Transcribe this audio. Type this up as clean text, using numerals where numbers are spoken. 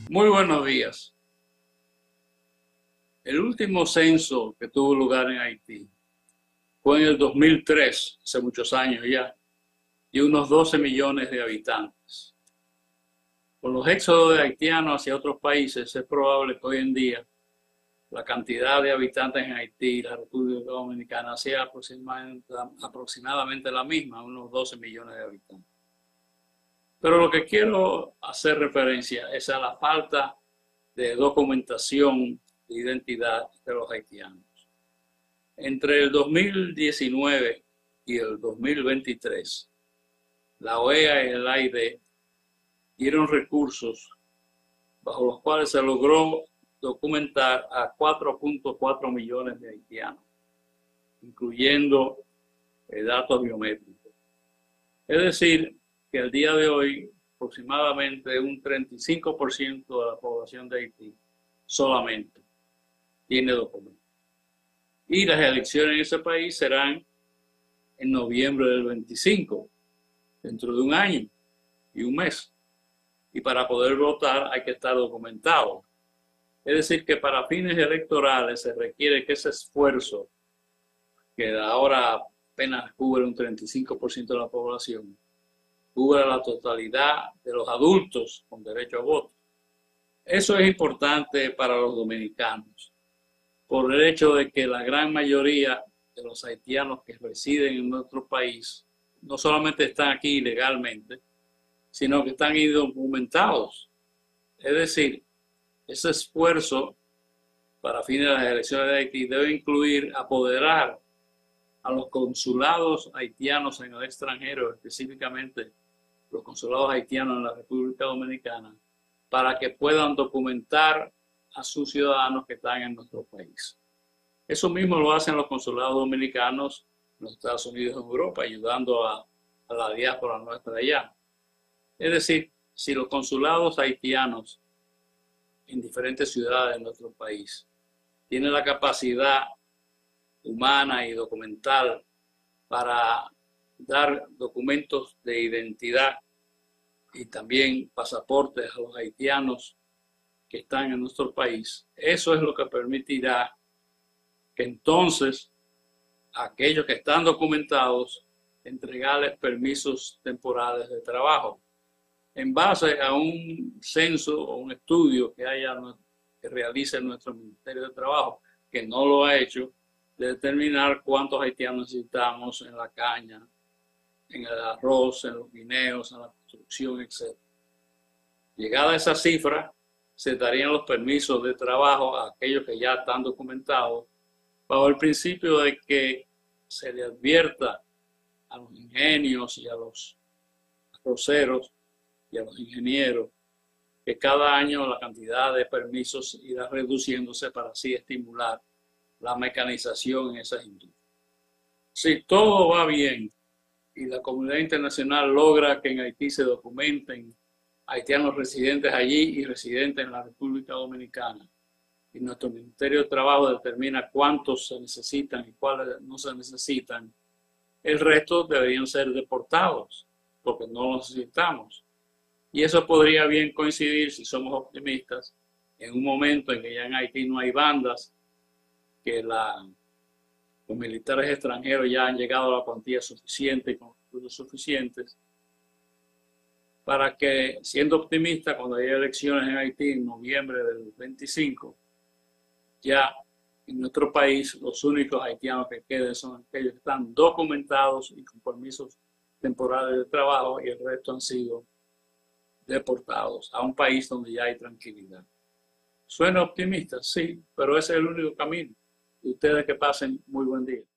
Muy buenos días. El último censo que tuvo lugar en Haití fue en el 2003, hace muchos años ya, y unos 12 millones de habitantes. Con los éxodos de haitianos hacia otros países, es probable que hoy en día la cantidad de habitantes en Haití y la República Dominicana sea aproximadamente la misma, unos 12 millones de habitantes. Pero lo que quiero hacer referencia es a la falta de documentación de identidad de los haitianos. Entre el 2019 y el 2023, la OEA y el AID dieron recursos bajo los cuales se logró documentar a 4.4 millones de haitianos, incluyendo datos biométricos. Es decir, que al día de hoy aproximadamente un 35% de la población de Haití solamente tiene documentos. Y las elecciones en ese país serán en noviembre del 25, dentro de un año y un mes. Y para poder votar hay que estar documentado. Es decir, que para fines electorales se requiere que ese esfuerzo, que ahora apenas cubre un 35% de la población, cubra la totalidad de los adultos con derecho a voto. Eso es importante para los dominicanos, por el hecho de que la gran mayoría de los haitianos que residen en nuestro país no solamente están aquí ilegalmente, sino que están indocumentados. Es decir, ese esfuerzo para fines de las elecciones de Haití debe incluir apoderar a los consulados haitianos en el extranjero, específicamente los consulados haitianos en la República Dominicana, para que puedan documentar a sus ciudadanos que están en nuestro país. Eso mismo lo hacen los consulados dominicanos en los Estados Unidos y en Europa, ayudando a la diáspora nuestra allá. Es decir, si los consulados haitianos en diferentes ciudades de nuestro país tienen la capacidad humana y documental para dar documentos de identidad y también pasaportes a los haitianos que están en nuestro país, eso es lo que permitirá que entonces aquellos que están documentados entregarles permisos temporales de trabajo en base a un censo o un estudio que realice nuestro Ministerio de Trabajo, que no lo ha hecho, de determinar cuántos haitianos necesitamos en la caña, en el arroz, en los guineos, en la construcción, etc. Llegada a esa cifra, se darían los permisos de trabajo a aquellos que ya están documentados, bajo el principio de que se le advierta a los ingenios y a los arroceros y a los ingenieros que cada año la cantidad de permisos irá reduciéndose para así estimular la mecanización en esas industrias. Si todo va bien y la comunidad internacional logra que en Haití se documenten haitianos residentes allí y residentes en la República Dominicana, y nuestro Ministerio de Trabajo determina cuántos se necesitan y cuáles no se necesitan, el resto deberían ser deportados, porque no los necesitamos. Y eso podría bien coincidir, si somos optimistas, en un momento en que ya en Haití no hay bandas, que los militares extranjeros ya han llegado a la cuantía suficiente y con recursos suficientes, para que, siendo optimista, cuando haya elecciones en Haití en noviembre del 25, ya en nuestro país los únicos haitianos que queden son aquellos que están documentados y con permisos temporales de trabajo, y el resto han sido deportados a un país donde ya hay tranquilidad. Suena optimista, sí, pero ese es el único camino. Y ustedes que pasen muy buen día.